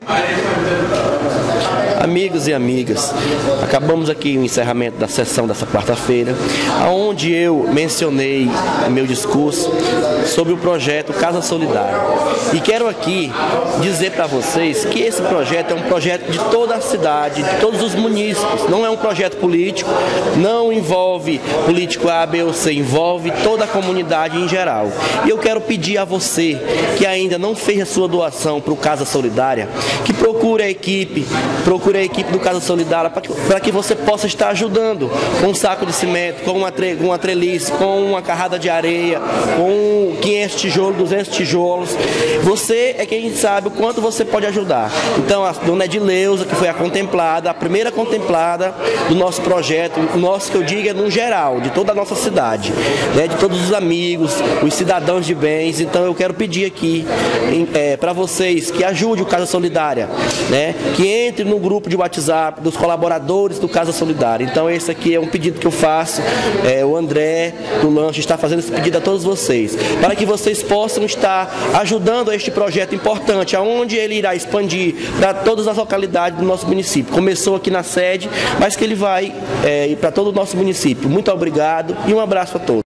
Amigos e amigas, acabamos aqui o encerramento da sessão dessa quarta-feira, onde eu mencionei no meu discurso sobre o projeto Casa Solidária. E quero aqui dizer para vocês que esse projeto é um projeto de toda a cidade, de todos os munícipes. Não é um projeto político, não envolve político A, B ou C, envolve toda a comunidade em geral. E eu quero pedir a você que ainda não fez a sua doação para o Casa Solidária, que procure a equipe do Casa Solidária para que você possa estar ajudando com um saco de cimento, com uma trelice, com uma carrada de areia, com 500 tijolos, 200 tijolos. Você é quem sabe o quanto você pode ajudar. Então, a dona Edileuza, que foi a primeira contemplada do nosso projeto, o nosso, que eu digo, é no geral, de toda a nossa cidade, né, de todos os amigos, os cidadãos de bens. Então, eu quero pedir aqui para vocês que ajudem o Casa Solidária, né, que entre no grupo de WhatsApp dos colaboradores do Casa Solidária. Então, esse aqui é um pedido que eu faço, o André do Lanche está fazendo esse pedido a todos vocês, para que vocês possam estar ajudando a este projeto importante, aonde ele irá expandir para todas as localidades do nosso município. Começou aqui na sede, mas que ele vai ir para todo o nosso município. Muito obrigado e um abraço a todos.